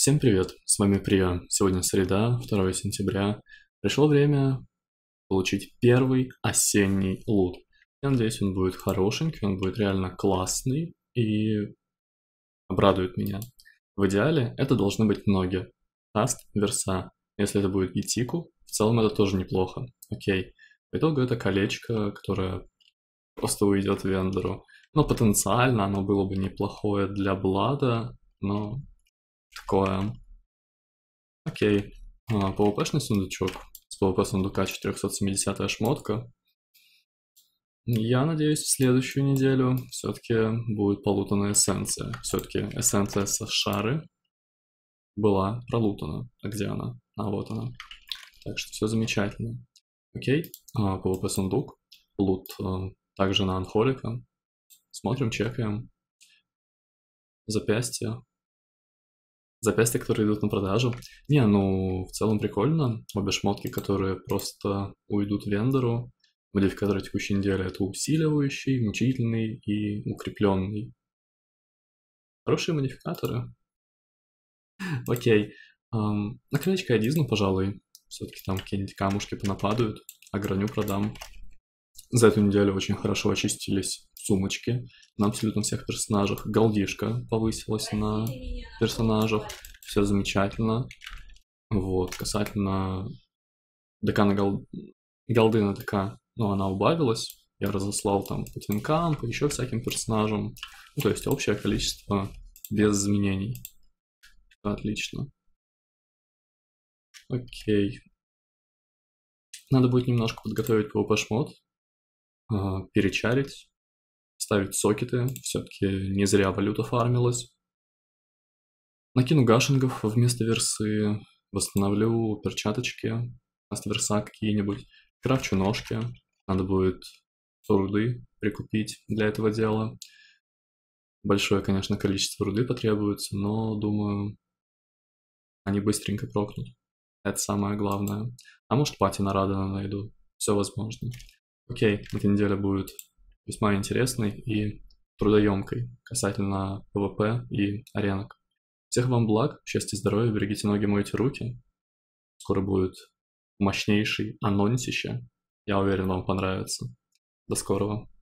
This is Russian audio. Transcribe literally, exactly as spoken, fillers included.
Всем привет, с вами Прия. Сегодня среда, второе сентября. Пришло время получить первый осенний лут. Я надеюсь, он будет хорошенький, он будет реально классный и обрадует меня. В идеале это должны быть ноги. Таст, верса. Если это будет гитику, в целом это тоже неплохо. Окей. По итогу это колечко, которое просто уйдет вендору. Но потенциально оно было бы неплохое для Блада, но такое. Окей. А, пэ вэ пэ-шный сундучок. С пэ вэ пэ сундука четыреста семидесятая шмотка. Я надеюсь, в следующую неделю все-таки будет полутанная эссенция. Все-таки эссенция со шары была пролутана. А где она? А, вот она. Так что все замечательно. Окей. А, пэ вэ пэ сундук. Лут а, также на анхолика. Смотрим, чекаем. Запястье. Запястья, которые идут на продажу. Не, ну, в целом прикольно. Обе шмотки, которые просто уйдут вендору. Модификаторы текущей недели — это усиливающий, мучительный и укрепленный. Хорошие модификаторы. Окей. Ам, на крылечко я дизну, пожалуй. Все-таки там какие-нибудь камушки понападают, а граню продам. За эту неделю очень хорошо очистились сумочки на абсолютно всех персонажах. Голдишка повысилась на персонажах. Все замечательно. Вот, касательно ДК на гол... голды на ДК, ну, она убавилась. Я разослал там по твинкам, по еще всяким персонажам. Ну, то есть общее количество без изменений. Отлично. Окей. Надо будет немножко подготовить пэ вэ пэ-шмот, перечарить, ставить сокеты. Все-таки не зря валюта фармилась. Накину гашингов вместо версы, восстановлю перчаточки вместо верса какие-нибудь, крафчу ножки. Надо будет руды прикупить для этого дела. Большое, конечно, количество руды потребуется, но, думаю, они быстренько прокнут. Это самое главное. А может, пати на Радана найду. Все возможно. Окей, эта неделя будет весьма интересной и трудоемкой касательно пэ вэ пэ и аренок. Всех вам благ, счастья, здоровья, берегите ноги, мойте руки. Скоро будет мощнейший анонсище. Я уверен, вам понравится. До скорого.